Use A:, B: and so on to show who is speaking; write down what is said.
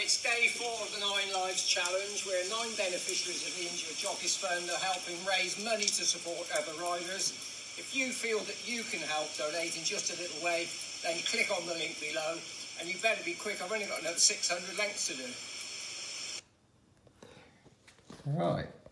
A: it's day 4 of the 9 Lives Challenge. We're 9 beneficiaries of the Injured Jockeys Fund are helping raise money to support other riders. If you feel that you can help donate in just a little way, then click on the link below. And you better be quick, I've only got another 600 lengths to do.
B: Right.